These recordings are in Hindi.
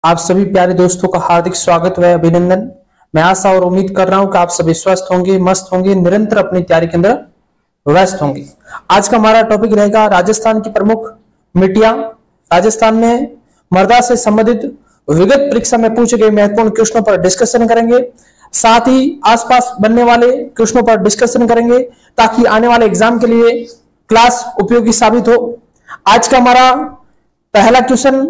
आप सभी प्यारे दोस्तों का हार्दिक स्वागत व अभिनंदन। मैं आशा और उम्मीद कर रहा हूं कि आप सभी स्वस्थ होंगे, मस्त होंगे, निरंतर अपनी तैयारी के अंदर व्यस्त होंगे। आज का हमारा टॉपिक रहेगा राजस्थान की प्रमुख मिट्टियां। राजस्थान में मृदा से संबंधित विगत परीक्षा में पूछे गए महत्वपूर्ण क्वेश्चनों पर डिस्कशन करेंगे, साथ ही आसपास बनने वाले क्वेश्चनों पर डिस्कशन करेंगे ताकि आने वाले एग्जाम के लिए क्लास उपयोगी साबित हो। आज का हमारा पहला क्वेश्चन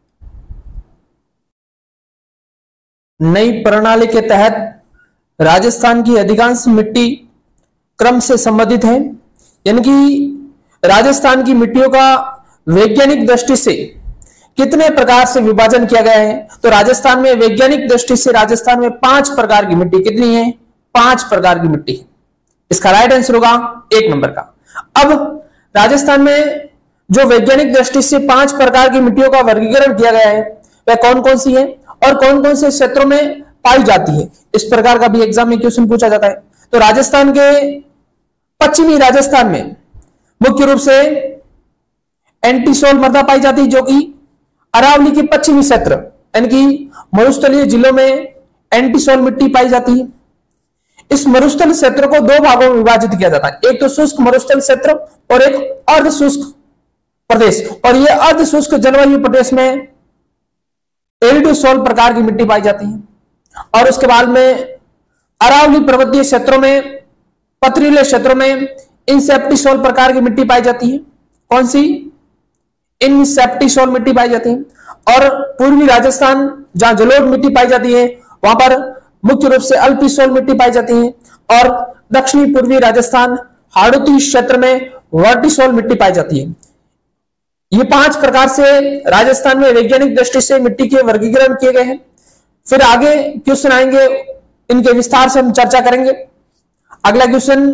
नई प्रणाली के तहत राजस्थान की अधिकांश मिट्टी क्रम से संबंधित है, यानी कि राजस्थान की मिट्टियों का वैज्ञानिक दृष्टि से कितने प्रकार से विभाजन किया गया है। तो राजस्थान में वैज्ञानिक दृष्टि से राजस्थान में 5 प्रकार की मिट्टी कितनी है? 5 प्रकार की मिट्टी। इसका राइट आंसर होगा 1 नंबर का। अब राजस्थान में जो वैज्ञानिक दृष्टि से 5 प्रकार की मिट्टियों का वर्गीकरण किया गया है वह कौन कौन सी है और कौन कौन से क्षेत्रों में पाई जाती है, इस प्रकार का भी एग्जाम में क्वेश्चन पूछा जाता है। तो राजस्थान के पश्चिमी राजस्थान में मुख्य रूप से एंटीसोल मृदा पाई जाती है, जो कि अरावली के पश्चिमी क्षेत्र यानी कि मरुस्थलीय जिलों में एंटीसोल मिट्टी पाई जाती है। इस मरुस्थल क्षेत्र को 2 भागों में विभाजित किया जाता है, एक तो शुष्क मरुस्थल क्षेत्र और एक अर्ध शुष्क प्रदेश। और यह अर्ध शुष्क जलवायु प्रदेश में एरिडोसोल प्रकार की मिट्टी पाई जाती है। और उसके बाद में अरावली पर्वतीय क्षेत्रों में, पथरीले क्षेत्रों में इंसेप्टिसोल प्रकार की मिट्टी पाई जाती है। कौन सी? इंसेप्टिसोल मिट्टी पाई जाती है। और पूर्वी राजस्थान जहां जलोढ़ मिट्टी पाई जाती है वहां पर मुख्य रूप से अल्पिसोल मिट्टी पाई जाती है। और दक्षिणी पूर्वी राजस्थान हाड़ौती क्षेत्र में वर्टिसोल मिट्टी पाई जाती है। ये 5 प्रकार से राजस्थान में वैज्ञानिक दृष्टि से मिट्टी के वर्गीकरण किए गए हैं। फिर आगे क्वेश्चन आएंगे, इनके विस्तार से हम चर्चा करेंगे। अगला क्वेश्चन,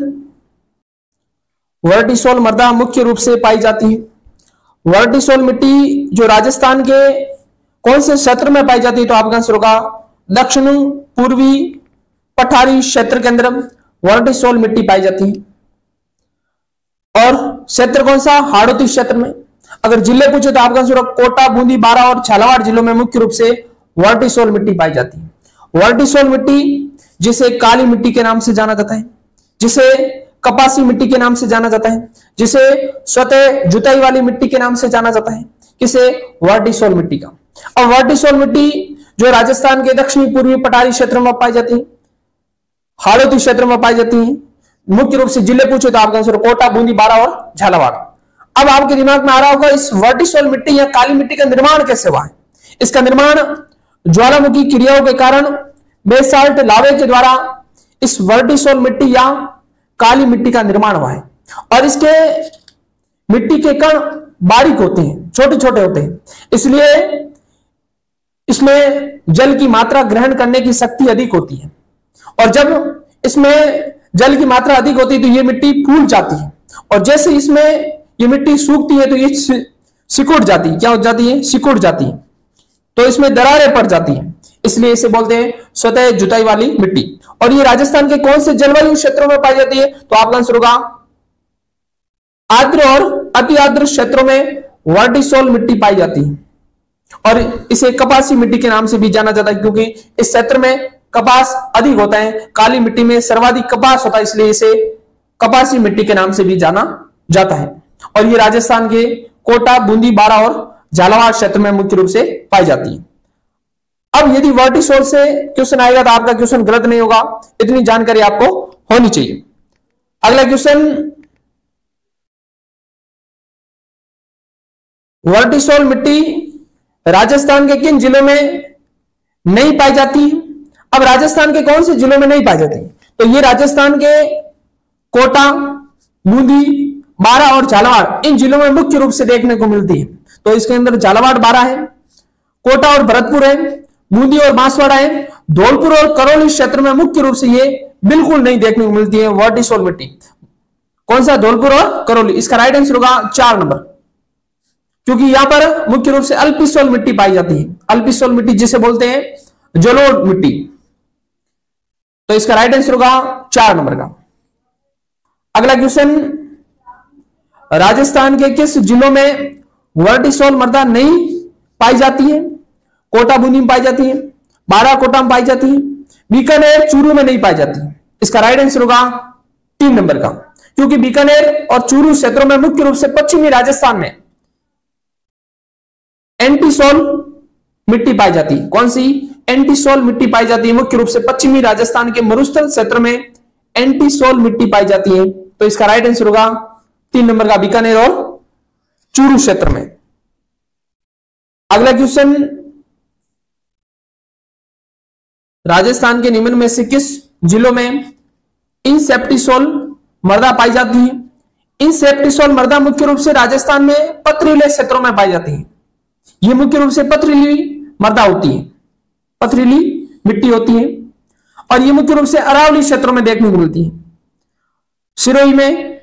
वर्टिसोल मृदा मुख्य रूप से पाई जाती है। वर्टिसोल मिट्टी जो राजस्थान के कौन से क्षेत्र में पाई जाती है? तो आपका आंसर होगा दक्षिण पूर्वी पठारी क्षेत्र के अंदर वर्टिसोल मिट्टी पाई जाती है। और क्षेत्र कौन सा? हाड़ौती क्षेत्र में। अगर जिले पूछे तो आपका आंसर कोटा, बूंदी, बारां और झालावाड़ जिलों में मुख्य रूप से वर्टिसोल मिट्टी पाई जाती है। वर्टिसोल मिट्टी जिसे काली मिट्टी के नाम से जाना जाता है, जिसे कपासी मिट्टी के नाम से जाना जाता है, जिसे स्वतः जुताई वाली मिट्टी के नाम से जाना जाता है, किसे? वर्टिसोल मिट्टी का। और वर्टिसोल मिट्टी जो राजस्थान के दक्षिणी पूर्वी पठारी क्षेत्र में पाई जाती है, हाड़ौती क्षेत्र में पाई जाती है। मुख्य रूप से जिले पूछे तो आपका आंसर कोटा, बूंदी, बारां और झालावाड़। अब आपके दिमाग में आ रहा होगा इस वर्टिसोल मिट्टी या काली मिट्टी का निर्माण कैसे हुआ है? इसका निर्माण ज्वालामुखी क्रियाओं के कारण बेसाल्ट लावे के द्वारा इस वर्टिसोल मिट्टी या काली मिट्टी का निर्माण हुआ है। और इसके मिट्टी के कण बारीक होते हैं, छोटे छोटे होते हैं, इसलिए इसमें जल की मात्रा ग्रहण करने की शक्ति अधिक होती है। और जब इसमें जल की मात्रा अधिक होती है तो यह मिट्टी फूल जाती है। और जैसे इसमें ये मिट्टी सूखती है तो ये सिकुड़ जाती है। क्या हो जाती है? सिकुड़ जाती है। तो इसमें दरारें पड़ जाती हैं, इसलिए इसे बोलते हैं स्वतः जुताई वाली मिट्टी। और ये राजस्थान के कौन से जलवायु क्षेत्रों में पाई जाती है? तो आपका आंसर होगा आर्द्र और अति आर्द्र क्षेत्रों में वर्टिसोल मिट्टी पाई जाती है। और इसे कपासी मिट्टी के नाम से भी जाना जाता है, क्योंकि इस क्षेत्र में कपास अधिक होता है। काली मिट्टी में सर्वाधिक कपास होता है, इसलिए इसे कपासी मिट्टी के नाम से भी जाना जाता है। और ये राजस्थान के कोटा, बूंदी, बारां और झालावाड़ क्षेत्र में मुख्य रूप से पाई जाती है। अब यदि वर्टिसोल से क्वेश्चन आएगा तो आपका क्वेश्चन गलत नहीं होगा, इतनी जानकारी आपको होनी चाहिए। अगला क्वेश्चन, वर्टिसोल मिट्टी राजस्थान के किन जिलों में नहीं पाई जाती है? अब राजस्थान के कौन से जिलों में नहीं पाई जाती? तो ये राजस्थान के कोटा, बूंदी, बारां और झालावाड़ इन जिलों में मुख्य रूप से देखने को मिलती है। तो इसके अंदर झालावाड़, बारां है, कोटा और भरतपुर है, बूंदी और बांसवाड़ा है, धौलपुर और करौली क्षेत्र में मुख्य रूप से ये बिल्कुल नहीं देखने को मिलती है वर्टिसोल मिट्टी। कौन सा? धौलपुर और करौली। इसका राइट आंसर होगा 4 नंबर, क्योंकि यहां पर मुख्य रूप से अल्पिसोल मिट्टी पाई जाती है। अल्पिसोल मिट्टी जिसे बोलते हैं जलोढ़ मिट्टी। तो इसका राइट आंसर होगा 4 नंबर का। अगला क्वेश्चन, राजस्थान के किस जिलों में वर्टिसोल मृदा नहीं पाई जाती है? कोटा बूंदी में पाई जाती है, बारा कोटा में पाई जाती है, बीकानेर चूरू में नहीं पाई जाती। इसका राइट आंसर होगा 3 नंबर का, क्योंकि बीकानेर और चूरू क्षेत्रों में मुख्य रूप से पश्चिमी राजस्थान में एंटीसोल मिट्टी पाई जाती है। कौन सी? एंटीसोल मिट्टी पाई जाती है, मुख्य रूप से पश्चिमी राजस्थान के मरुस्थल क्षेत्र में एंटीसोल मिट्टी पाई जाती है। तो इसका राइट आंसर होगा 3 नंबर का, बीकानेर और चूरू क्षेत्र में। अगला क्वेश्चन, राजस्थान के निम्न में से किस जिलों में इंसेप्टिसोल मृदा पाई जाती है? इंसेप्टिसोल मृदा मुख्य रूप से राजस्थान में पथरीले क्षेत्रों में पाई जाती है। यह मुख्य रूप से पथरीली मृदा होती है, पथरीली मिट्टी होती है, और यह मुख्य रूप से अरावली क्षेत्रों में देखने को मिलती है। सिरोही में,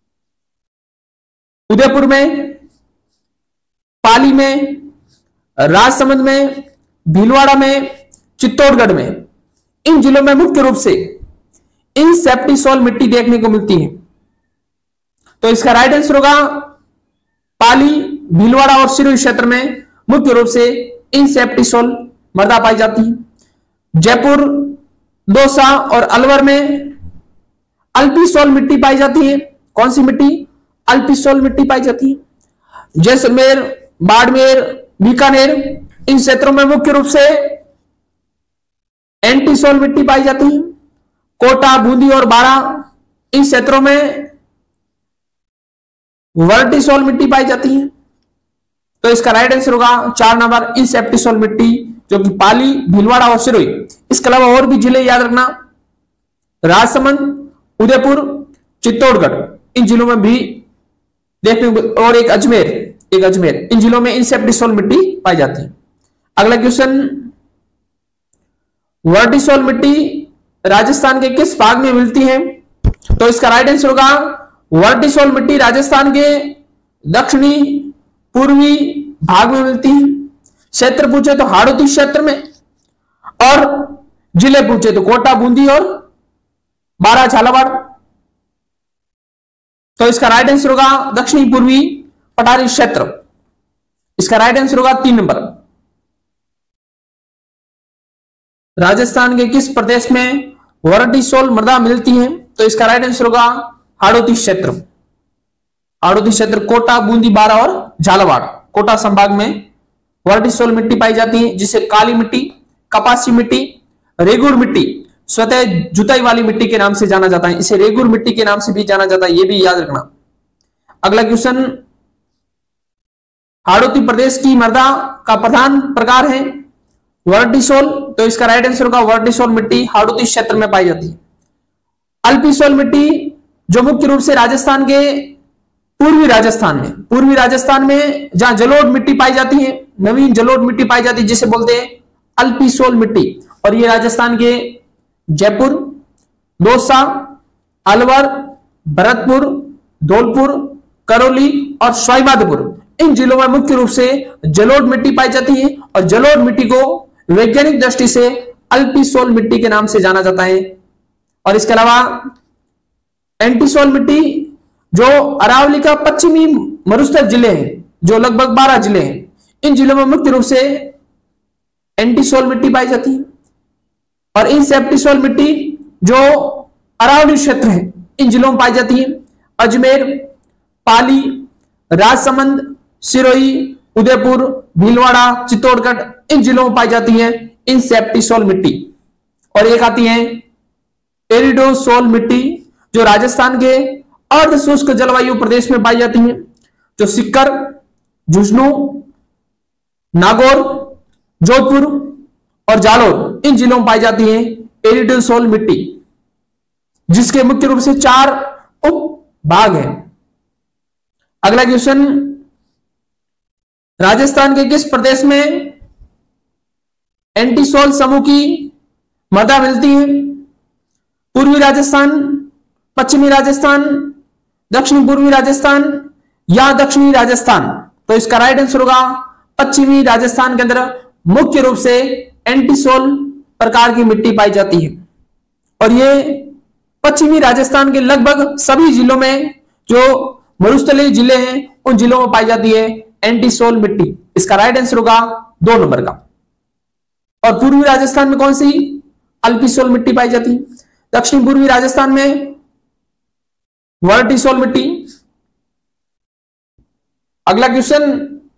उदयपुर में, पाली में, राजसमंद में, भीलवाड़ा में, चित्तौड़गढ़ में, इन जिलों में मुख्य रूप से इंसेप्टिसोल मिट्टी देखने को मिलती है। तो इसका राइट आंसर होगा पाली, भीलवाड़ा और सिरोही क्षेत्र में मुख्य रूप से इंसेप्टिसोल मृदा पाई जाती है। जयपुर, दौसा और अलवर में अल्पिसोल मिट्टी पाई जाती है। कौन सी मिट्टी? अल्पिसोल मिट्टी पाई जाती है। जैसलमेर, बाड़मेर, बीकानेर, इन क्षेत्रों में मुख्य रूप से एंटीसोल मिट्टी पाई जाती है। कोटा, बूंदी और बारा, इन क्षेत्रों में वर्टिसोल मिट्टी पाई जाती है। तो इसका राइट आंसर होगा 4 नंबर, इंसेप्टिसोल मिट्टी, जो कि पाली, भीलवाड़ा और सिरोही। इसके अलावा और भी जिले याद रखना, राजसमंद, उदयपुर, चित्तौड़गढ़, इन जिलों में भी देखने को, और एक अजमेर, इन जिलों में इंसेप्टिसोल मिट्टी पाई जाती है। अगला क्वेश्चन, वर्टिसोल मिट्टी राजस्थान के किस भाग में मिलती है? तो इसका राइट आंसर होगा वर्टिसोल मिट्टी राजस्थान के दक्षिणी पूर्वी भाग में मिलती है। क्षेत्र पूछे तो हाड़ौती क्षेत्र में, और जिले पूछे तो कोटा, बूंदी और बारा, झालावाड़। तो इसका राइट आंसर होगा दक्षिणी पूर्वी पठारी क्षेत्र। इसका राइट आंसर होगा 3 नंबर। राजस्थान के किस प्रदेश में वर्टिसोल मृदा मिलती है? तो इसका राइट आंसर होगा हाड़ौती क्षेत्र। हाड़ौती क्षेत्र कोटा, बूंदी, बारा और झालावाड़, कोटा संभाग में वर्टिसोल मिट्टी पाई जाती है, जिसे काली मिट्टी, कपासी मिट्टी, रेगुर मिट्टी, स्वतः जुताई वाली मिट्टी के नाम से जाना जाता है। इसे रेगुर मिट्टी के नाम से भी जाना जाता है, यह भी याद रखना। अगला क्वेश्चन, हाड़ौती प्रदेश की मृदा का प्रधान प्रकार है वर्टिसोल। तो इसका राइट आंसर होगा वर्टिसोल मिट्टी हाड़ौती क्षेत्र में पाई जाती है। अल्पिसोल मिट्टी जो मुख्य रूप से राजस्थान के पूर्वी राजस्थान में जहां जलोढ़ मिट्टी पाई जाती है, नवीन जलोढ़ मिट्टी पाई जाती है, जिसे बोलते हैं अल्पिसोल मिट्टी, और ये राजस्थान के जयपुर, दौसा, अलवर, भरतपुर, धौलपुर, करौली और सवाईमाधोपुर, इन जिलों में मुख्य रूप से जलोढ़ मिट्टी पाई जाती है, और जलोढ़ मिट्टी को वैज्ञानिक दृष्टि से अल्पिसोल मिट्टी के नाम से जाना जाता है। और इसके अलावा एंटीसोल मिट्टी जो अरावली का पश्चिमी मरुस्थल जिले हैं, जो लगभग 12 जिले हैं, इन जिलों में मुख्य रूप से एंटीसोल मिट्टी पाई जाती है। और इंसेप्टिसोल मिट्टी जो अरावली क्षेत्र है, इन जिलों में पाई जाती है। अजमेर, पाली, राजसमंद, सिरोही, उदयपुर, भीलवाड़ा, चित्तौड़गढ़, इन जिलों में पाई जाती है इंसेप्टिसोल मिट्टी। और एक आती है एरिडोसोल मिट्टी, जो राजस्थान के अर्ध शुष्क जलवायु प्रदेश में पाई जाती है, जो सिक्कर, झुंझुनू, नागौर, जोधपुर और जालोर, इन जिलों में पाई जाती है एरिडोसोल मिट्टी, जिसके मुख्य रूप से 4 उप भाग हैं। अगला क्वेश्चन, राजस्थान के किस प्रदेश में एंटीसोल समूह की मृदा मिलती है? पूर्वी राजस्थान, पश्चिमी राजस्थान, दक्षिणी पूर्वी राजस्थान या दक्षिणी राजस्थान? तो इसका राइट आंसर होगा पश्चिमी राजस्थान के अंदर मुख्य रूप से एंटीसोल प्रकार की मिट्टी पाई जाती है। और ये पश्चिमी राजस्थान के लगभग सभी जिलों में, जो मरुस्थलीय जिले हैं, उन जिलों में पाई जाती है एंटीसोल मिट्टी। इसका राइट आंसर होगा 2 नंबर का। और पूर्वी राजस्थान में कौन सी अल्पीसोल मिट्टी पाई जाती है? दक्षिण पूर्वी राजस्थान में वर्टिसोल मिट्टी। अगला क्वेश्चन,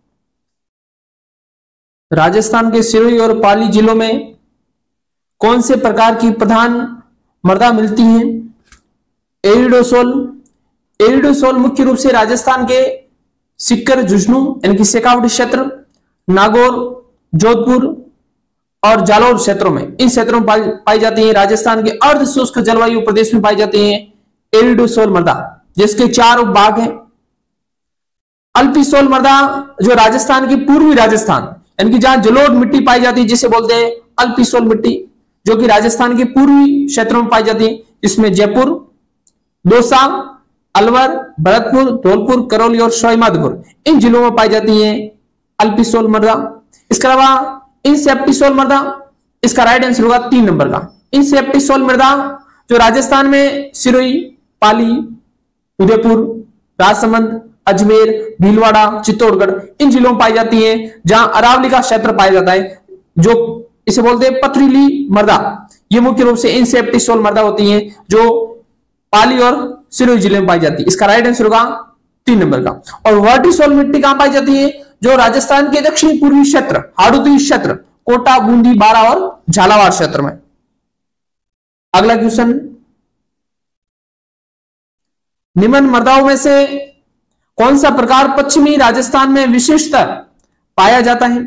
राजस्थान के सिरोही और पाली जिलों में कौन से प्रकार की प्रधान मृदा मिलती है? एरिडोसोल। एरिडोसोल मुख्य रूप से राजस्थान के सीकर, झुंझुनू यानी कि शेखावटी क्षेत्र, नागौर, जोधपुर और जालौर क्षेत्रों में, इन क्षेत्रों में पाई जाती है। राजस्थान के अर्ध शुष्क जलवायु प्रदेश में पाई जाती है एरिडोसोल मृदा, जिसके 4 उपभाग हैं। अल्पीसोल मृदा जो राजस्थान की पूर्वी राजस्थान यानी कि जहां जलोढ़ मिट्टी पाई जाती है, जिसे बोलते हैं अल्पीसोल मिट्टी, जो कि राजस्थान के पूर्वी क्षेत्रों में पाई जाती है। इसमें जयपुर, दौसा, अलवर, भरतपुर, धौलपुर, करौली और सवाईमाधोपुर, इन जिलों में पाई जाती है अल्पीसोल मृदा। इसके अलावा इनसेप्टिसोल मृदा, इसका राइट आंसर होगा 3 नंबर का। इनसेप्टिसोल मृदा जो राजस्थान में सिरोही, पाली, उदयपुर, राजसमंद, अजमेर, भीलवाड़ा, चित्तौड़गढ़, इन जिलों में पाई जाती है, जहां अरावली का क्षेत्र पाया जाता है, जो इसे बोलते हैं पथरीली मृदा। ये मुख्य रूप से इनसेप्टिसोल मृदा होती है, जो पाली और सिरोही जिले में पाई जाती है। इसका राइट आंसर होगा 3 नंबर का। और वर्टिसोल मिट्टी कहां पाई जाती है? जो राजस्थान के दक्षिणी पूर्वी क्षेत्र, हाड़ौती क्षेत्र, कोटा, बूंदी, बारा और झालावाड़ क्षेत्र में। अगला क्वेश्चन, निम्न मृदाओं में से कौन सा प्रकार पश्चिमी राजस्थान में विशिष्टतः पाया जाता है?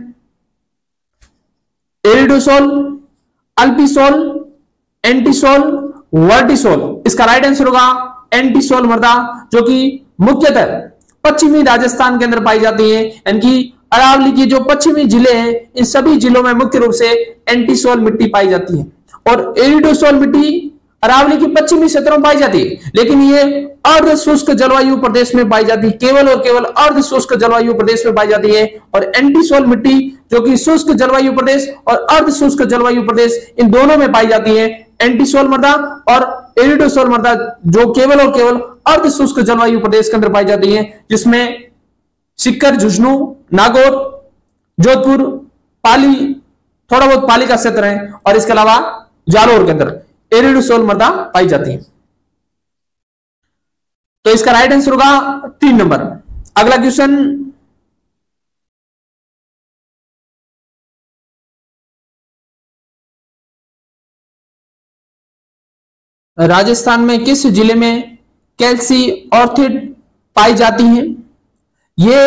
Aridisol, alfisol, entisol, vertisol. इसका राइट आंसर होगा एंटीसोल मृदा, जो कि मुख्यतः पश्चिमी राजस्थान के अंदर पाई जाती है, यानी कि अरावली की जो पश्चिमी जिले हैं, इन सभी जिलों में मुख्य रूप से एंटीसोल मिट्टी पाई जाती है। और एरिडोसोल मिट्टी अरावली की पश्चिमी क्षेत्रों में पाई जाती है, लेकिन ये अर्ध शुष्क जलवायु प्रदेश में पाई जाती है, केवल और केवल अर्ध शुष्क जलवायु प्रदेश में पाई जाती है। और एंटीसोल मिट्टी जो कि शुष्क जलवायु प्रदेश और अर्ध शुष्क जलवायु प्रदेश, इन दोनों में पाई जाती है एंटीसोल मृदा। और एरिडोसोल मृदा जो केवल और केवल अर्ध शुष्क जलवायु प्रदेश के अंदर पाई जाती है, जिसमें सीकर, झुंझुनू, नागौर, जोधपुर, पाली, थोड़ा बहुत पाली का क्षेत्र है, और इसके अलावा जालौर के अंदर एरिडोसोल मृदा पाई जाती है। तो इसका राइट आंसर होगा 3 नंबर। अगला क्वेश्चन, राजस्थान में किस जिले में कैल्सी ऑर्थिड पाई जाती हैं? ये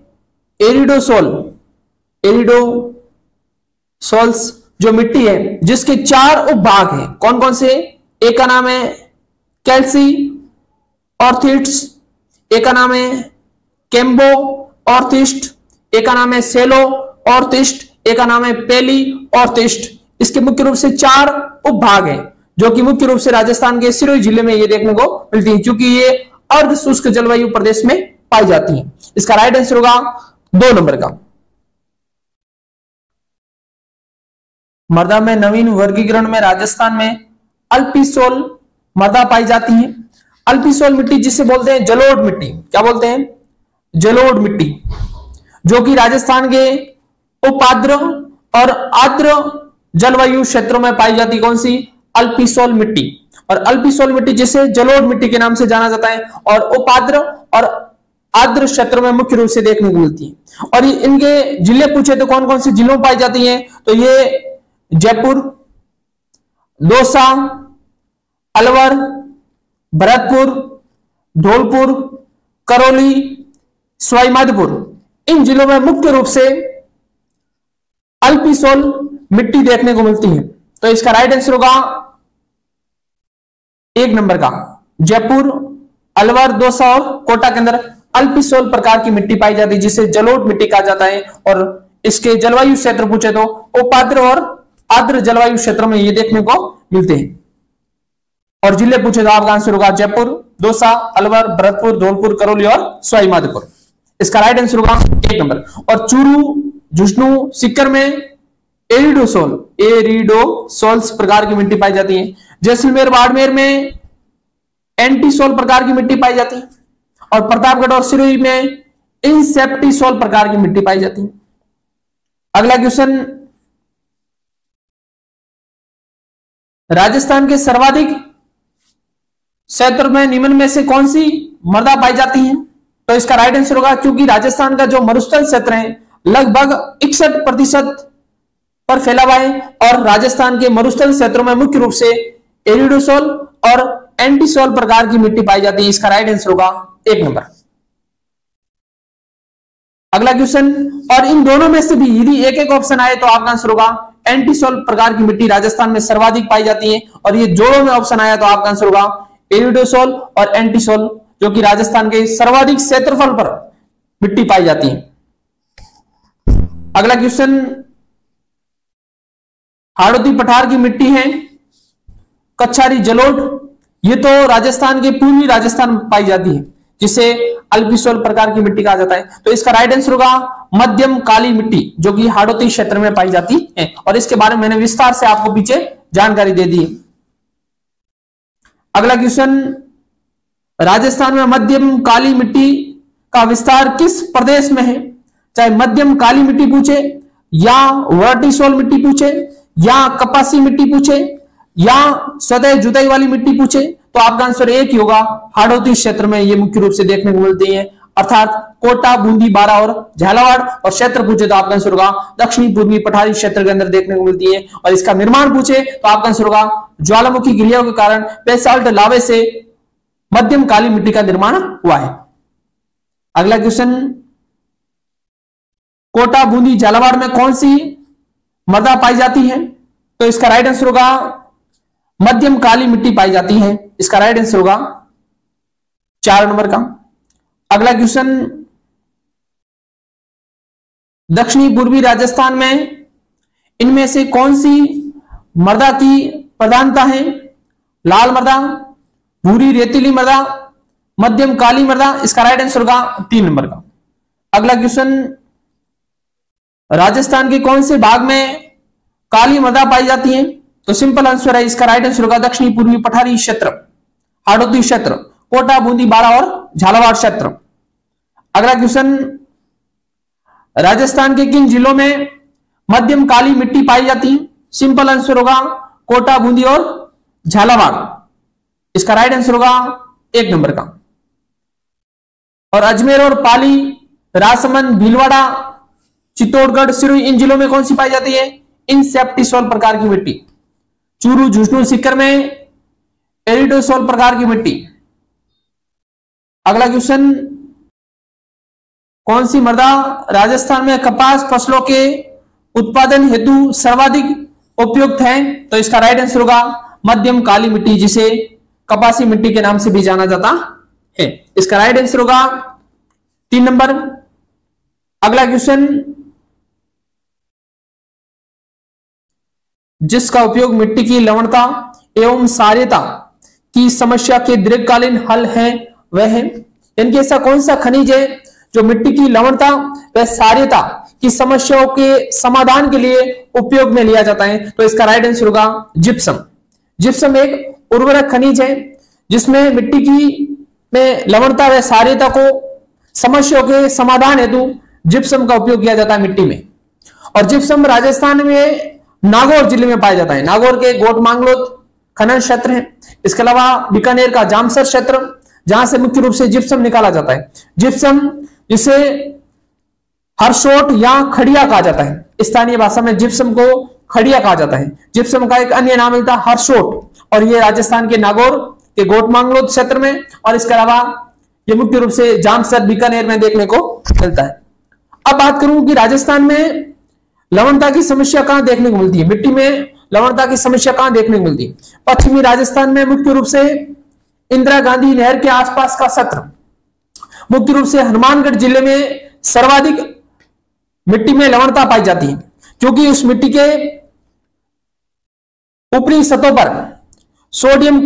एरिडोसोल्स जो मिट्टी है, जिसके 4 उपभाग हैं, कौन कौन से? एक का नाम है कैल्सी ऑर्थिड्स, एक का नाम है केम्बो ऑर्थिस्ट, एक का नाम है सेलो ऑर्थिस्ट, एक का नाम है पेली ऑर्थिस्ट। इसके मुख्य रूप से 4 उपभाग हैं, जो कि मुख्य रूप से राजस्थान के सिरोही जिले में ये देखने को मिलती है, क्योंकि ये अर्ध शुष्क जलवायु प्रदेश में पाई जाती है। इसका राइट आंसर होगा 2 नंबर का। मृदा में नवीन वर्गीकरण में राजस्थान में अल्पीसोल मृदा पाई जाती है। अल्पीसोल मिट्टी जिसे बोलते हैं जलोढ़ मिट्टी, क्या बोलते हैं? जलोढ़ मिट्टी, जो कि राजस्थान के उपाद्र और आर्द्र जलवायु क्षेत्रों में पाई जाती, कौन सी? अल्पीसोल मिट्टी। और अल्पीसोल मिट्टी जिसे जलोढ़ मिट्टी के नाम से जाना जाता है, और उपाद्र और आर्द्र क्षेत्रों में मुख्य रूप से देखने को मिलती है। और इनके जिले पूछे तो कौन कौन से जिलों में पाई जाती हैं? तो ये जयपुर, दौसा, अलवर, भरतपुर, धौलपुर, करौली, सवाईमाधोपुर, इन जिलों में मुख्य रूप से अल्पीसोल मिट्टी देखने को मिलती है। तो इसका राइट आंसर होगा 1 नंबर का। जयपुर, अलवर, दौसा और कोटा के अंदर अल्पीसोल प्रकार की मिट्टी पाई जाती है, जिसे जलोढ़ मिट्टी कहा जाता है। और इसके जलवायु क्षेत्र पूछे तो उपाद्र और आर्द्र जलवायु क्षेत्र में ये देखने को मिलते हैं। और जिले पूछे तो आपका आंसर होगा जयपुर, दौसा, अलवर, भरतपुर, धौलपुर, करौली और सवाईमाधोपुर। इसका राइट आंसर होगा 1 नंबर। और चूरू, झुंझुनू, सीकर में एरिडोसोल्स प्रकार की मिट्टी पाई जाती है। जैसलमेर, बाड़मेर में एंटीसोल प्रकार की मिट्टी पाई जाती है। और प्रतापगढ़ और सिरोही में इनसेप्टिसोल प्रकार की मिट्टी पाई जाती है। अगला क्वेश्चन, राजस्थान के सर्वाधिक क्षेत्र में निम्न में से कौन सी मृदा पाई जाती है? तो इसका राइट आंसर होगा, क्योंकि राजस्थान का जो मरुस्थल क्षेत्र है लगभग 61% पर फैला हुआ है और राजस्थान के मरुस्थल क्षेत्रों में मुख्य रूप से एरिडोसोल और एंटीसोल प्रकार की मिट्टी पाई जाती है। इसका राइट आंसर होगा 1 नंबर। अगला क्वेश्चन, और इन दोनों में से भी यदि एक एक ऑप्शन आए तो आपका आंसर होगा एंटीसोल प्रकार की मिट्टी राजस्थान में सर्वाधिक पाई जाती है, और ये जोड़ों में ऑप्शन आया तो आपका आंसर होगा एरिडोसोल और एंटीसोल, जो कि राजस्थान के सर्वाधिक क्षेत्रफल पर मिट्टी पाई जाती है। अगला क्वेश्चन, हाड़ौती पठार की मिट्टी है कच्छारी जलोढ़, ये तो राजस्थान के पूर्वी राजस्थान में पाई जाती है, जिसे अल्पिसोल प्रकार की मिट्टी कहा जाता है। तो इसका राइट आंसर होगा मध्यम काली मिट्टी, जो कि हाड़ौती क्षेत्र में पाई जाती है, और इसके बारे में मैंने विस्तार से आपको पीछे जानकारी दे दी है। अगला क्वेश्चन, राजस्थान में मध्यम काली मिट्टी का विस्तार किस प्रदेश में है? चाहे मध्यम काली मिट्टी पूछे या वर्टिसोल मिट्टी पूछे या कपासी मिट्टी पूछे या सतह जुताई वाली मिट्टी पूछे, तो आपका आंसर एक ही होगा, हाड़ौती क्षेत्र में ये मुख्य रूप से देखने को मिलती है, अर्थात कोटा, बूंदी, बारा और झालावाड़। और क्षेत्र पूछे तो आपका आंसर होगा दक्षिणी पूर्वी पठारी क्षेत्र के अंदर देखने को मिलती है। और इसका निर्माण पूछे तो आपका आंसर होगा ज्वालामुखी क्रियाओं के कारण बेसाल्ट लावे से मध्यम काली मिट्टी का निर्माण हुआ है। अगला क्वेश्चन, कोटा, बूंदी, झालावाड़ में कौन सी मृदा पाई जाती है? तो इसका राइट आंसर होगा मध्यम काली मिट्टी पाई जाती है। इसका राइट आंसर होगा 4 नंबर का। अगला क्वेश्चन, दक्षिणी पूर्वी राजस्थान में इनमें से कौन सी मृदा की प्रधानता है? लाल मृदा, भूरी रेतीली मृदा, मध्यम काली मृदा। इसका राइट आंसर होगा 3 नंबर का। अगला क्वेश्चन, राजस्थान के कौन से भाग में काली मृदा पाई जाती है? तो सिंपल आंसर है, इसका राइट आंसर होगा दक्षिणी पूर्वी पठारी क्षेत्र, हाड़ौती क्षेत्र, कोटा, बूंदी, बारा और झालावाड़ क्षेत्र। अगला क्वेश्चन, राजस्थान के किन जिलों में मध्यम काली मिट्टी पाई जाती है? सिंपल आंसर होगा कोटा, बूंदी और झालावाड़। इसका राइट आंसर होगा 1 नंबर का। और अजमेर और पाली, राजसमंद, भीलवाड़ा, चित्तौड़गढ़, सिरोही, इन जिलों में कौन सी पाई जाती है? इनसेप्टिसोल प्रकार की मिट्टी। चूरू, झुंझुनू, सीकर में एरिडोसोल प्रकार की मिट्टी। अगला क्वेश्चन, कौन सी मृदा राजस्थान में कपास फसलों के उत्पादन हेतु सर्वाधिक उपयुक्त है? तो इसका राइट आंसर होगा मध्यम काली मिट्टी, जिसे कपासी मिट्टी के नाम से भी जाना जाता है। इसका राइट आंसर होगा 3 नंबर। अगला क्वेश्चन, जिसका उपयोग मिट्टी की लवणता एवं क्षारीयता की समस्या के दीर्घकालीन हल है वह है? यानी कि ऐसा कौन सा खनिज है जो मिट्टी की लवणता व क्षारीयता की समस्याओं के समाधान के लिए उपयोग में लिया जाता है? तो इसका राइट आंसर होगा जिप्सम। जिप्सम एक उर्वरक खनिज है जिसमें मिट्टी की में लवणता व क्षारीयता को समस्याओं के समाधान हेतु जिप्सम का उपयोग किया जाता है मिट्टी में। और जिप्सम राजस्थान में नागौर जिले में पाया जाता है। नागौर के गोट मांगलोद खनन क्षेत्र है। इसके अलावा बीकानेर का जामसर क्षेत्र, जहां से मुख्य रूप से जिप्सम निकाला जाता है। जिप्सम जिसे हरसोट या खड़िया कहा जाता है, स्थानीय भाषा में जिप्सम को खड़िया कहा जाता है। जिप्सम का एक अन्य नाम मिलता है हरसोट, और ये राजस्थान के नागौर के गोट मांगलोद क्षेत्र में, और इसके अलावा ये मुख्य रूप से जामसर, बीकानेर में देखने को मिलता है। अब बात करूं कि राजस्थान में लवणता की समस्या कहां देखने को मिलती है, मिट्टी में लवणता की समस्या कहां देखने को मिलती है? पश्चिमी राजस्थान में मुख्य रूप से इंदिरा गांधी नहर के आसपास का क्षेत्र, मुख्य रूप से हनुमानगढ़ जिले में सर्वाधिक मिट्टी में लवणता पाई जाती है, क्योंकि उस मिट्टी के ऊपरी सतहों पर सोडियम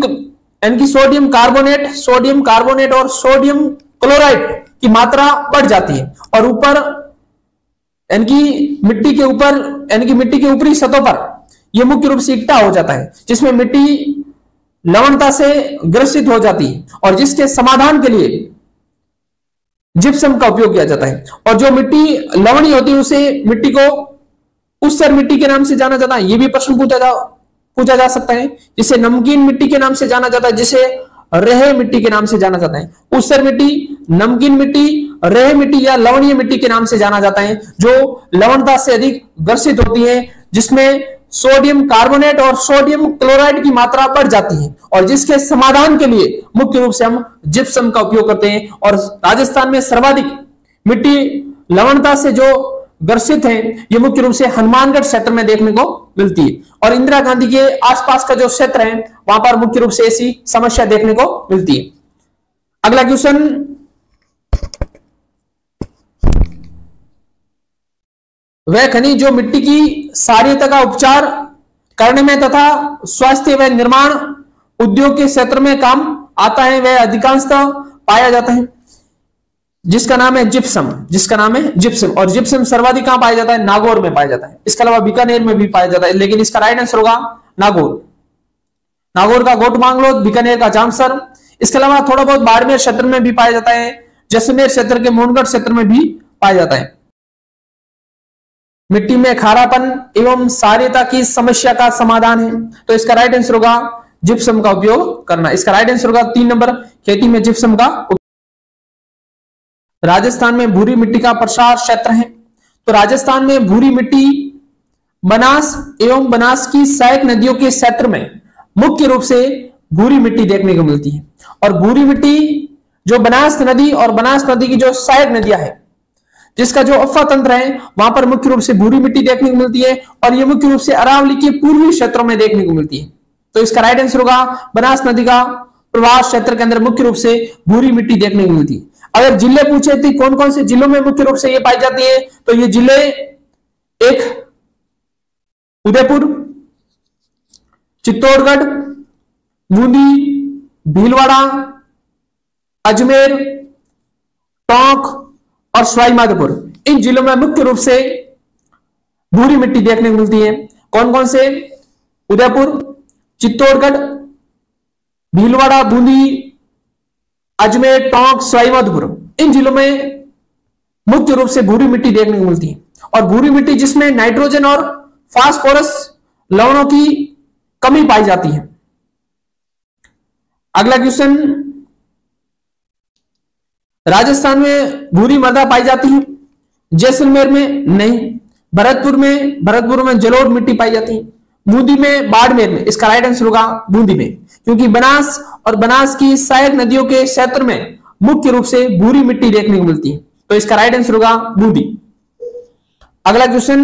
कार्बोनेट और सोडियम क्लोराइड की मात्रा बढ़ जाती है, और ऊपर मिट्टी के ऊपर मिट्टी के ऊपरी सतहों पर यह मुख्य रूप से इकट्ठा हो जाता है, जिसमें मिट्टी लवणता से ग्रसित हो जाती है, और जिसके समाधान के लिए जिप्सम का उपयोग किया जाता है। और जो मिट्टी लवणीय होती है उसे मिट्टी को उस्सर मिट्टी के नाम से जाना जाता है। यह भी प्रश्न पूछा पूछा जा सकता है, जिसे नमकीन मिट्टी के नाम से जाना जाता है, जिसे रेह मिट्टी के नाम से जाना जाता है। ऊसर मिट्टी, नमकीन मिट्टी, रेह मिट्टी या लवणीय मिट्टी के नाम से जाना जाता है, जो लवणता से अधिक ग्रसित होती है, जिसमें सोडियम कार्बोनेट और सोडियम क्लोराइड की मात्रा बढ़ जाती है, और जिसके समाधान के लिए मुख्य रूप से हम जिप्सम का उपयोग करते हैं। और राजस्थान में सर्वाधिक मिट्टी लवणता से जो ग्रसित है, ये मुख्य रूप से हनुमानगढ़ क्षेत्र में देखने को मिलती है, और इंदिरा गांधी के आसपास का जो क्षेत्र है वहां पर मुख्य रूप से ऐसी समस्या देखने को मिलती है। अगला क्वेश्चन, वह खनिज जो मिट्टी की क्षारीयता का उपचार करने में तथा स्वास्थ्य व निर्माण उद्योग के क्षेत्र में काम आता है, वह अधिकांशतः पाया जाता है, जिसका नाम है जिप्सम, जिसका नाम है जिप्सम। और जिप्सम सर्वाधिक कहां पाया जाता है? नागौर में पाया जाता है। इसके अलावा बीकानेर में भी पाया जाता है, लेकिन इसका राइट आंसर होगा नागौर। नागौर का गोटमांगलो, बीकानेर का जामसर। इसके अलावा थोड़ा बहुत बाड़मेर क्षेत्र में भी पाया जाता है, जैसलमेर क्षेत्र के मोहनगढ़ क्षेत्र में भी पाया जाता है। मिट्टी में खारापन एवं क्षारीयता की समस्या का समाधान है, तो इसका राइट आंसर होगा जिप्सम का उपयोग करना। इसका राइट आंसर होगा 3 नंबर, खेती में जिप्सम का। राजस्थान में भूरी मिट्टी का प्रसार क्षेत्र है, तो राजस्थान में भूरी मिट्टी बनास एवं बनास की सहायक नदियों के क्षेत्र में मुख्य रूप से भूरी मिट्टी देखने को मिलती है। और भूरी मिट्टी जो बनास नदी और बनास नदी की जो सहायक नदियां है, जिसका जो अफवा तंत्र है, वहां पर मुख्य रूप से भूरी मिट्टी देखने को मिलती है, और यह मुख्य रूप से अरावली के पूर्वी क्षेत्रों में देखने को मिलती है। तो इसका राइट आंसर होगा बनास नदी का प्रवास क्षेत्र के अंदर मुख्य रूप से भूरी मिट्टी देखने को मिलती है। अगर जिले पूछे थे कौन कौन से जिलों में मुख्य रूप से ये पाई जाती है, तो ये जिले एक उदयपुर, चित्तौड़गढ़, बूंदी, भीलवाड़ा, अजमेर, टोंक और सवाई माधोपुर, इन जिलों में मुख्य रूप से भूरी मिट्टी देखने को मिलती है। कौन कौन से? उदयपुर, चित्तौड़गढ़, भीलवाड़ा, बूंदी, अजमेर, टोंक, सवाई माधोपुर, इन जिलों में मुख्य रूप से भूरी मिट्टी देखने को मिलती है। और भूरी मिट्टी जिसमें नाइट्रोजन और फास्फोरस लवणों की कमी पाई जाती है। अगला क्वेश्चन, राजस्थान में भूरी मृदा पाई जाती है, जैसलमेर में नहीं, भरतपुर में जलोढ़ मिट्टी पाई जाती है, बूंदी में, बाड़मेर में। इसका राइट आंसर होगा बूंदी में, क्योंकि बनास और बनास की सहायक नदियों के क्षेत्र में मुख्य रूप से भूरी मिट्टी देखने को मिलती है, तो इसका राइट आंसर होगा बूंदी। अगला क्वेश्चन,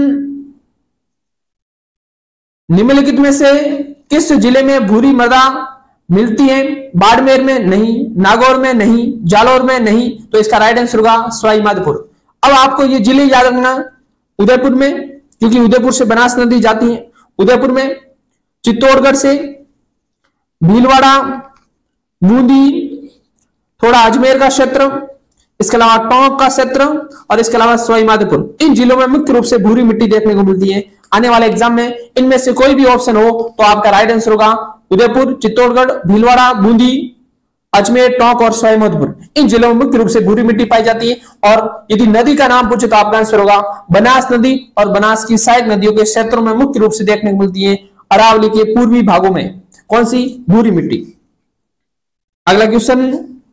निम्नलिखित में से किस जिले में भूरी मृदा मिलती है? बाड़मेर में नहीं, नागौर में नहीं, जालौर में नहीं, तो इसका राइट आंसर होगा सवाई माधोपुर। अब आपको ये जिले याद रखना, उदयपुर में, क्योंकि उदयपुर से बनास नदी जाती है, उदयपुर में, चित्तौड़गढ़ से, भीलवाड़ा, बूंदी, थोड़ा अजमेर का क्षेत्र, इसके अलावा टोंक का क्षेत्र, और इसके अलावा सवाई माधोपुर, इन जिलों में मुख्य रूप से भूरी मिट्टी देखने को मिलती है। आने वाले एग्जाम में इनमें से कोई भी ऑप्शन हो तो आपका राइट आंसर होगा उदयपुर, चित्तौड़गढ़, भीलवाड़ा, बूंदी, अजमेर, टोंक और सवाई माधोपुर, इन जिलों में मुख्य रूप से भूरी मिट्टी पाई जाती है। और यदि नदी का नाम पूछे तो आपका आंसर होगा बनास नदी, और बनास की सहायक नदियों के क्षेत्रों में मुख्य रूप से देखने को मिलती है अरावली के पूर्वी भागों में। कौन सी? भूरी मिट्टी। अगला क्वेश्चन,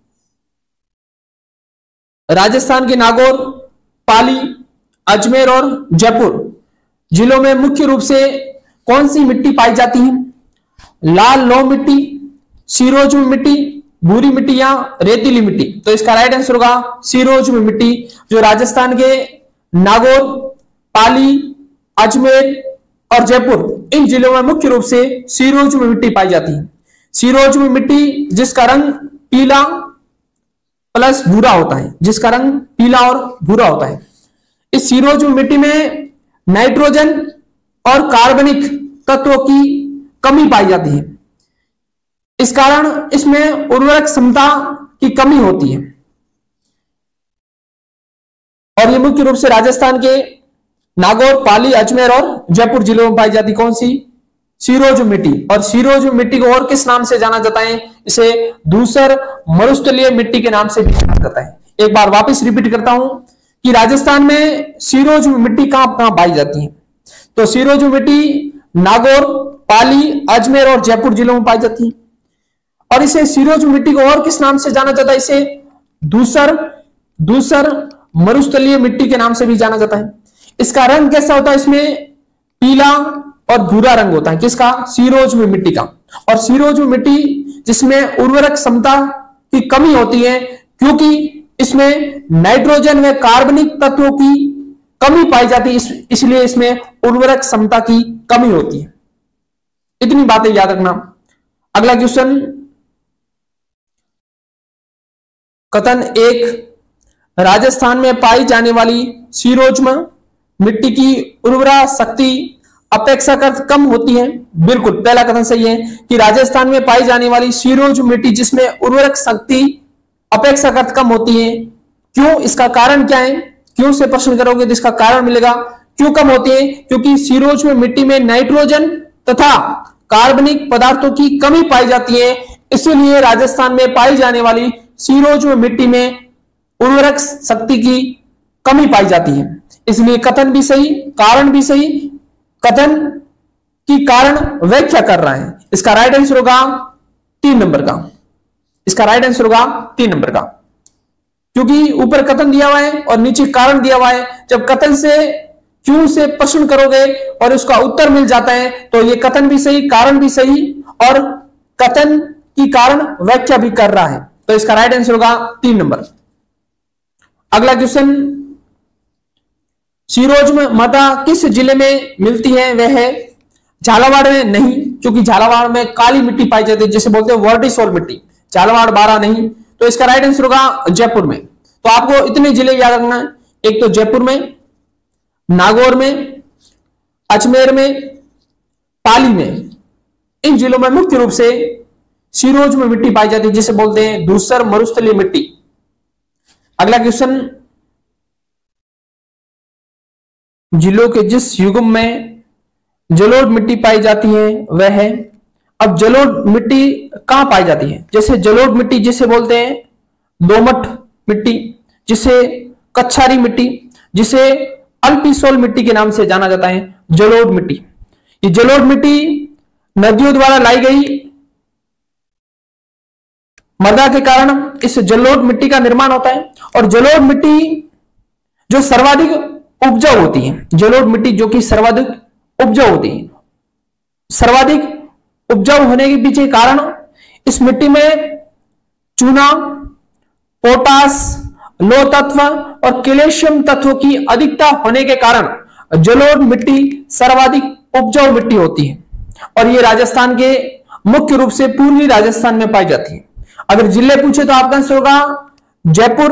राजस्थान के नागौर, पाली, अजमेर और जयपुर जिलों में मुख्य रूप से कौन सी मिट्टी पाई जाती है? लाल लौह मिट्टी, सीरोज्म मिट्टी, भूरी मिट्टी या रेतीली मिट्टी, तो इसका राइट आंसर होगा सीरोज्म मिट्टी, जो राजस्थान के नागौर, पाली, अजमेर और जयपुर, इन जिलों में मुख्य रूप से सीरोज्म मिट्टी पाई जाती है। सीरोज्म मिट्टी जिसका रंग पीला प्लस भूरा होता है, जिसका रंग पीला और भूरा होता है। इस सीरोज्म मिट्टी में नाइट्रोजन और कार्बनिक तत्वों की कमी पाई जाती है, इस कारण इसमें उर्वरक क्षमता की कमी होती है। और ये मुख्य रूप से राजस्थान के नागौर, पाली, अजमेर और जयपुर जिलों में पाई जाती कौन सी? सीरोज्म मिट्टी। और सीरोज्म मिट्टी को और किस नाम से जाना जाता है? इसे धूसर मरुस्थलीय मिट्टी के नाम से भी जाना जाता है। एक बार वापस रिपीट करता हूं कि राजस्थान में सीरोज्म मिट्टी कहां पाई जाती है, तो सीरोज्म मिट्टी नागौर, पाली, अजमेर और जयपुर जिलों में पाई जाती है। और इसे सीरोज मिट्टी को और किस नाम से जाना जाता है? इसे दूसर मरुस्थलीय मिट्टी के नाम से भी जाना जाता है। इसका रंग कैसा होता है? इसमें पीला और भूरा रंग होता है। किसका? सीरोज में मिट्टी का। और सीरोज में मिट्टी जिसमें उर्वरक क्षमता की कमी होती है, क्योंकि इसमें नाइट्रोजन व कार्बनिक तत्वों की कमी पाई जाती है, इसलिए इसमें उर्वरक क्षमता की कमी होती है। इतनी बातें याद रखना। अगला क्वेश्चन, कथन 1, राजस्थान में पाई जाने वाली सीरोज्म मिट्टी की उर्वरा शक्ति अपेक्षाकृत कम होती है। बिल्कुल, पहला कथन सही है कि राजस्थान में पाई जाने वाली सीरोज मिट्टी जिसमें उर्वरक शक्ति अपेक्षाकृत कम होती है। क्यों? इसका कारण क्या है? क्यों से प्रश्न करोगे तो इसका कारण मिलेगा। क्यों कम होती है? क्योंकि सीरोज में मिट्टी में नाइट्रोजन तथा कार्बनिक पदार्थों की कमी पाई जाती है, इसलिए राजस्थान में पाई जाने वाली सीरोज में मिट्टी में उर्वरक शक्ति की कमी पाई जाती है। इसलिए कथन भी सही, कारण भी सही। कथन की कारण व्याख्या कर रहा है। इसका राइट आंसर होगा 3 नंबर का। इसका राइट आंसर होगा 3 नंबर का, क्योंकि ऊपर कथन दिया हुआ है और नीचे कारण दिया हुआ है। जब कथन से क्यों से प्रश्न करोगे और उसका उत्तर मिल जाता है तो ये कथन भी सही, कारण भी सही और कथन की कारण व्याख्या भी कर रहा है। तो इसका राइट आंसर होगा 3 नंबर। अगला क्वेश्चन, सीरोज्म मृदा किस जिले में मिलती है? वह है झालावाड़ में नहीं, क्योंकि झालावाड़ में काली मिट्टी पाई जाती है, जिसे बोलते हैं वर्टिसोल मिट्टी। झालावाड़, बारा नहीं। तो इसका राइट आंसर होगा जयपुर में। तो आपको इतने जिले याद रखना है, एक तो जयपुर में, नागौर में, अजमेर में, पाली में। इन जिलों में मुख्य रूप से सीरोज में मिट्टी पाई जाती है, जिसे बोलते हैं धूसर मरुस्थलीय मिट्टी। अगला क्वेश्चन, जिलों के जिस युग्म में जलोढ़ मिट्टी पाई जाती है वह है। अब जलोढ़ मिट्टी कहां पाई जाती है? जैसे जलोढ़ मिट्टी जिसे बोलते हैं दोमट मिट्टी, जिसे कच्छारी मिट्टी, जिसे अल्पिसोल मिट्टी के नाम से जाना जाता है, जलोढ़ मिट्टी। ये जलोढ़ मिट्टी नदियों द्वारा लाई गई मृदा के कारण इस जलोढ़ मिट्टी का निर्माण होता है। और जलोढ़ मिट्टी जो सर्वाधिक उपजाऊ होती है, जलोढ़ मिट्टी जो कि सर्वाधिक उपजाऊ होती है, सर्वाधिक उपजाऊ होने के पीछे कारण इस मिट्टी में चूना, पोटास, लोह तत्व और कैल्शियम तत्वों की अधिकता होने के कारण जलोढ़ मिट्टी सर्वाधिक उपजाऊ मिट्टी होती है। और ये राजस्थान के मुख्य रूप से पूर्वी राजस्थान में पाई जाती है। अगर जिले पूछे तो आपका आंसर होगा जयपुर,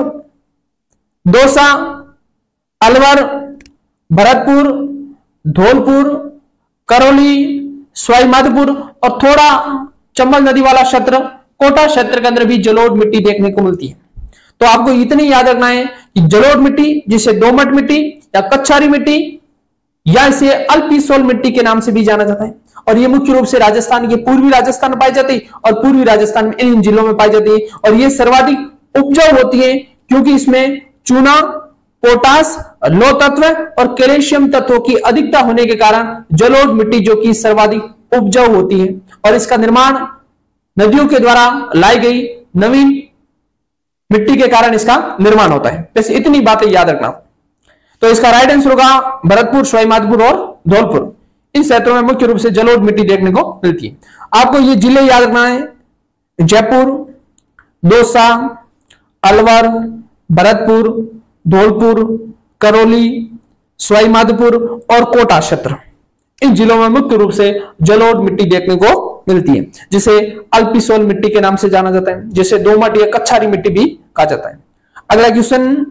दौसा, अलवर, भरतपुर, धौलपुर, करौली, सवाईमाधोपुर और थोड़ा चंबल नदी वाला क्षेत्र, कोटा क्षेत्र के अंदर भी जलोढ़ मिट्टी देखने को मिलती है। तो आपको इतनी याद रखना है कि जलोढ़ मिट्टी जिसे दोमट मिट्टी या कच्छारी मिट्टी या इसे अल्पिसोल मिट्टी के नाम से भी जाना जाता है। और ये मुख्य रूप से राजस्थान के पूर्वी राजस्थान में पाई जाती है और पूर्वी राजस्थान में इन जिलों में पाई जाती है। और ये सर्वाधिक उपजाऊ होती है क्योंकि इसमें चूना, पोटास, लोह तत्व और कैल्शियम तत्वों की अधिकता होने के कारण जलोढ़ मिट्टी जो कि सर्वाधिक उपजाऊ होती है। और इसका निर्माण नदियों के द्वारा लाई गई नवीन मिट्टी के कारण इसका निर्माण होता है। बस इतनी बातें याद रखना। तो इसका राइट आंसर होगा भरतपुर, सवाईमाधोपुर और धौलपुर। इन क्षेत्रों में मुख्य रूप से जलोढ़ मिट्टी देखने को मिलती है। आपको ये जिले याद रखना है, जयपुर, दौसा, अलवर, भरतपुर, धौलपुर, करौली, सवाईमाधोपुर और कोटा क्षेत्र। इन जिलों में मुख्य रूप से जलोढ़ मिट्टी देखने को मिलती है, जिसे अल्पिसोल मिट्टी के नाम से जाना जाता है, जिसे दोमट या कच्छारी मिट्टी भी कहा जाता है। अगला क्वेश्चन,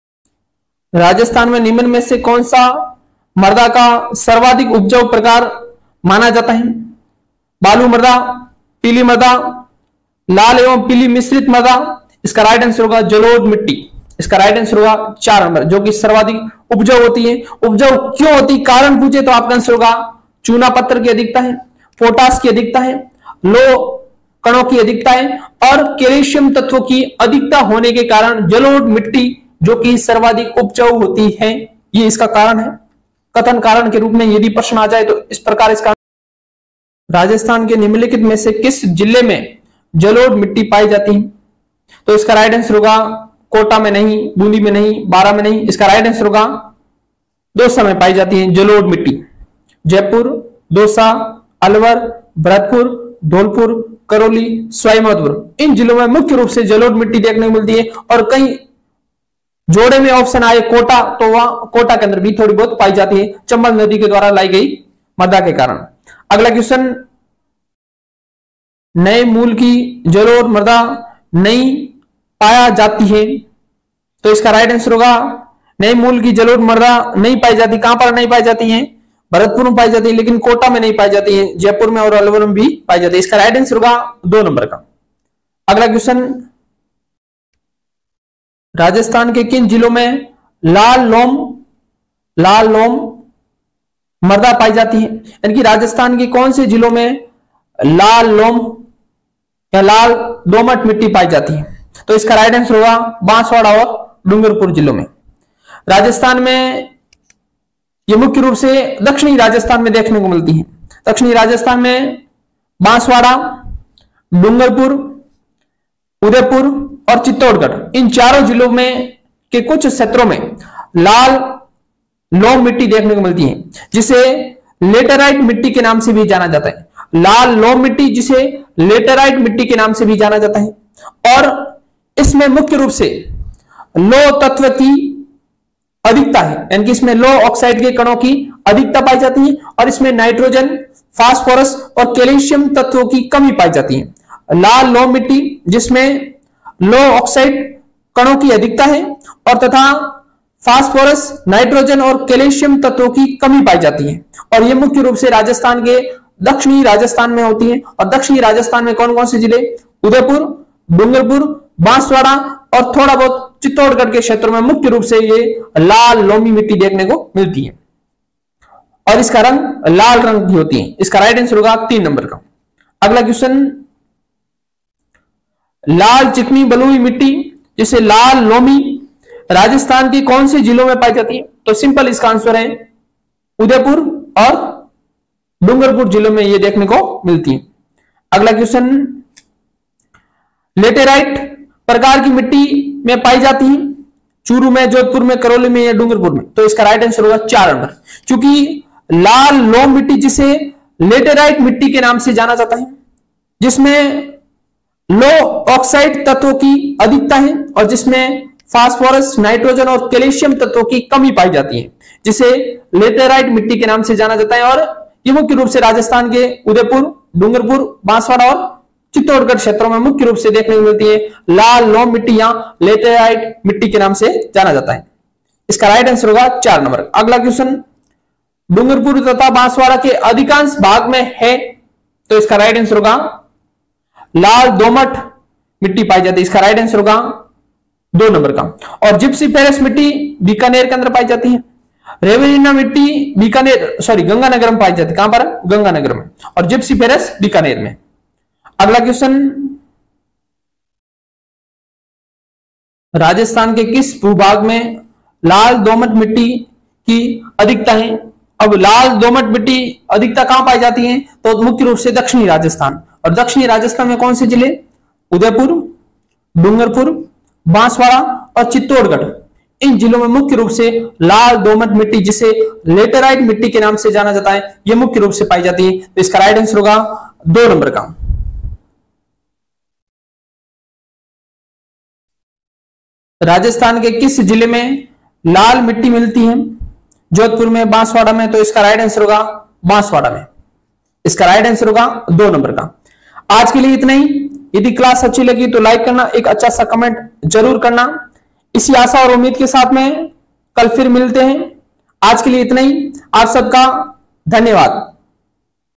राजस्थान में निम्न में से कौन सा मृदा का सर्वाधिक उपजाऊ प्रकार माना जाता है? बालू मृदा, पीली मृदा, लाल एवं पीली मिश्रित मृदा। इसका राइट आंसर होगा जलोढ़ मिट्टी। इसका राइट आंसर होगा 4 नंबर, जो कि सर्वाधिक उपजाऊ होती है। उपजाऊ क्यों होती, कारण पूछे तो आपका आंसर होगा चूना पत्थर की अधिकता है, पोटास की अधिकता है, लोह कणों की अधिकता है और कैल्शियम तत्वों की अधिकता होने के कारण जलोढ़ मिट्टी जो कि सर्वाधिक उपजाऊ होती है। ये इसका कारण है। कथन कारण के रूप में यदि प्रश्न आ जाए तो इस प्रकार इसका राजस्थान के निम्नलिखित में से किस जिले में जलोढ़ मिट्टी पाई जाती है? तो इसका राइट आंसर होगा कोटा में नहीं, बूंदी में नहीं, बारां में नहीं। इसका राइट आंसर होगा दौसा में पाई जाती है जलोढ़ मिट्टी। जयपुर, दौसा, अलवर, भरतपुर, धौलपुर, करौली, सवाईमाधोपुर, इन जिलों में मुख्य रूप से जलोढ़ मिट्टी देखने को मिलती है। और कई जोड़े में ऑप्शन आए कोटा, तो वहां कोटा के अंदर भी थोड़ी बहुत पाई जाती है, चंबल नदी के द्वारा लाई गई मृदा के कारण। अगला क्वेश्चन, नए मूल की जलोढ़ मृदा नहीं पाया जाती है, तो इसका राइट आंसर होगा नए मूल की जलोढ़ मृदा नहीं पाई जाती। कहां पर नहीं पाई जाती है? भरतपुर में पाई जाती है, लेकिन कोटा में नहीं पाई जाती है। जयपुर में और अलवर में भी पाई जाती है। इसका राइट आंसर होगा 2 नंबर का। अगला क्वेश्चन, राजस्थान के किन जिलों में लाल लोम मृदा पाई जाती है? यानी कि राजस्थान के कौन से जिलों में लाल लोम या लाल दोमट मिट्टी पाई जाती है? तो इसका राइट आंसर होगा बांसवाड़ा और डूंगरपुर जिलों में। राजस्थान में ये मुख्य रूप से दक्षिणी राजस्थान में देखने को मिलती है। दक्षिणी राजस्थान में बांसवाड़ा, डूंगरपुर, उदयपुर और चित्तौड़गढ़, इन चारों जिलों में के कुछ क्षेत्रों में लाल लोम मिट्टी देखने को मिलती है, जिसे लेटेराइट मिट्टी के नाम से भी जाना जाता है। लाल लोम मिट्टी जिसे लेटेराइट मिट्टी के नाम से भी जाना जाता है। और इसमें मुख्य रूप से लो तत्व की अधिकता है, यानी कि इसमें लो ऑक्साइड के कणों की अधिकता पाई जाती है। और इसमें नाइट्रोजन, फास्फोरस और कैल्शियम तत्वों की कमी पाई जाती है। लाल लोम मिट्टी जिसमें लो ऑक्साइड कणों की अधिकता है और तथा फास्फोरस, नाइट्रोजन और कैल्शियम तत्वों की कमी पाई जाती है। और यह मुख्य रूप से राजस्थान के दक्षिणी राजस्थान में होती है। और दक्षिणी राजस्थान में कौन कौन से जिले? उदयपुर, डूंगरपुर, बांसवाड़ा और थोड़ा बहुत चित्तौड़गढ़ के क्षेत्रों में मुख्य रूप से ये लाल लोमी मिट्टी देखने को मिलती है। और इसका रंग लाल रंग की होती है। इसका राइट आंसर होगा 3 नंबर का। अगला क्वेश्चन, लाल चिकनी बलुई मिट्टी जिसे लाल लोमी राजस्थान के कौन से जिलों में पाई जाती है? तो सिंपल इसका आंसर है उदयपुर और डूंगरपुर जिलों में ये देखने को मिलती है। अगला क्वेश्चन, लेटेराइट प्रकार की मिट्टी में पाई जाती है चूरू में, जोधपुर में, करौली में या डूंगरपुर में? तो इसका राइट आंसर होगा 4 नंबर। क्योंकि लाल लोम मिट्टी जिसे लेटेराइट मिट्टी के नाम से जाना जाता है, जिसमें लो ऑक्साइड तत्वों की अधिकता है और जिसमें फास्फोरस, नाइट्रोजन और कैल्शियम तत्वों की कमी पाई जाती है, जिसे लेटेराइट मिट्टी के नाम से जाना जाता है। और ये मुख्य रूप से राजस्थान के उदयपुर, डूंगरपुर, बांसवाड़ा और चित्तौड़गढ़ क्षेत्रों में मुख्य रूप से देखने को मिलती है। लाल लोम मिट्टी या लेटेराइट मिट्टी के नाम से जाना जाता है। इसका राइट आंसर होगा 4 नंबर। अगला क्वेश्चन, डूंगरपुर तथा बांसवाड़ा के अधिकांश भाग में है, तो इसका राइट आंसर होगा लाल दोमट मिट्टी पाई जाती है। इसका राइट आंसर होगा 2 नंबर का। और जिप्सी फेरस मिट्टी बीकानेर के अंदर पाई जाती है। रेवेलिना मिट्टी गंगानगर में पाई जाती है। कहां पर? गंगानगर में। और जिप्सी फेरस बीकानेर में। अगला क्वेश्चन, राजस्थान के किस भूभाग में लाल दोमट मिट्टी की अधिकता है? अब लाल दोमट मिट्टी अधिकता कहां पाई जाती है? तो मुख्य रूप से दक्षिणी राजस्थान। और दक्षिणी राजस्थान में कौन से जिले? उदयपुर, डूंगरपुर, बांसवाड़ा और चित्तौड़गढ़, इन जिलों में मुख्य रूप से लाल दोमट मिट्टी जिसे लेटेराइट मिट्टी के नाम से जाना जाता है, यह मुख्य रूप से पाई जाती है। तो इसका राइट आंसर होगा 2 नंबर का। राजस्थान के किस जिले में लाल मिट्टी मिलती है? जोधपुर में, बांसवाड़ा में? तो इसका राइट आंसर होगा बांसवाड़ा में। इसका राइट आंसर होगा 2 नंबर का। आज के लिए इतना ही। यदि क्लास अच्छी लगी तो लाइक करना, एक अच्छा सा कमेंट जरूर करना। इसी आशा और उम्मीद के साथ में कल फिर मिलते हैं। आज के लिए इतना ही। आप सबका धन्यवाद।